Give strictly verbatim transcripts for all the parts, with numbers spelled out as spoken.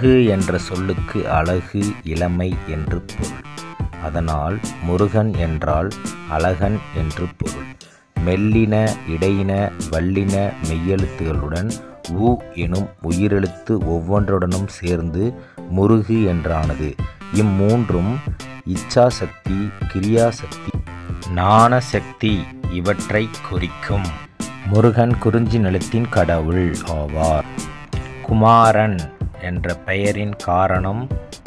முருகு என்ற சொல்லுக்கு அழகு, இளமை என்று பொருள். அதனால் முருகன் என்றால் அழகன் என்று பொருள். மெல்லின, இடையின, வல்லின மெய்யெழுத்துகளுடன் உ எனும் உயிரெழுத்து ஒவ்வொன்றுடனும் சேர்ந்து முருகு என்றானது. இம்மூன்றும் இச்சாசக்தி, கிரியாசக்தி, ஞானசக்தி இவற்றை குறிக்கும். முருகன் குறிஞ்சி நிலத்தின் கடவுள் ஆவார். குமாரன் என்ற பெயரின் காரணம்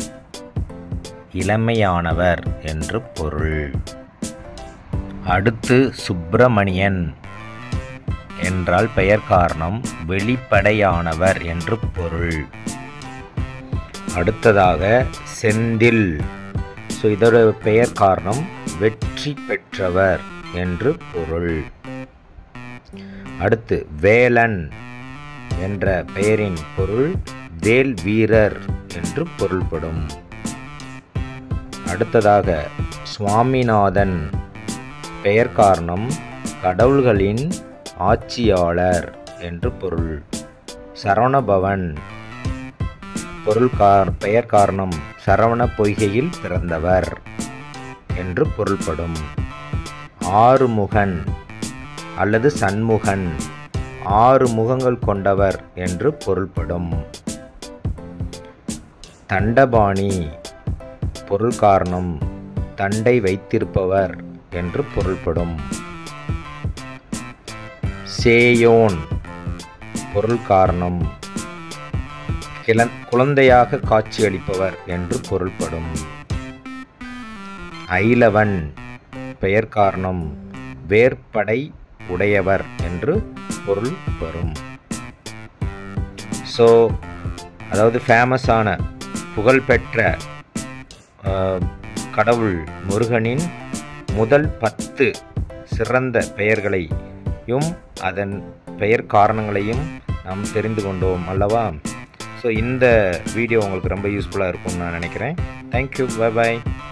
இளமையானவர் என்று பொருள். அடுத்து சுப்பிரமணியன் என்றால் பெயர் காரணம் வெளிப்படையானவர் என்று பொருள். அடுத்ததாக செந்தில், ஸோ இதோட பெயர் காரணம் வெற்றி பெற்றவர் என்று பொருள். அடுத்து வேலன் என்ற பெயரின் பொருள் வேல் வீரர் என்று பொருள்படும். அடுத்ததாக சுவாமிநாதன் பெயர் காரணம் கடவுள்களின் ஆட்சியாளர் என்று பொருள். சரவணபவன் பொருள் கார் பெயர் காரணம் சரவண பொய்கையில் பிறந்தவர் என்று பொருள்படும். ஆறுமுகன் அல்லது சண்முகன் ஆறு முகங்கள் கொண்டவர் என்று பொருள்படும். தண்டபாணி பொருள் காரணம் தண்டை வைத்திருப்பவர் என்று பொருள்படும். சேயோன் பொருள் காரணம் குழந்தையாக காட்சியளிப்பவர் என்று பொருள்படும். ஐலவன் பெயர் காரணம் வேற்படை உடையவர் என்று பொருள் வரும். ஸோ அதாவது ஃபேமஸான புகழ்பெற்ற கடவுள் முருகனின் முதல் பத்து சிறந்த பெயர்களையும் அதன் பெயர் காரணங்களையும் நாம் தெரிந்து கொண்டோம் அல்லவா? ஸோ இந்த வீடியோ உங்களுக்கு ரொம்ப யூஸ்ஃபுல்லாக இருக்கும்னு நான் நினைக்கிறேன். தேங்க்யூ, பை பாய்.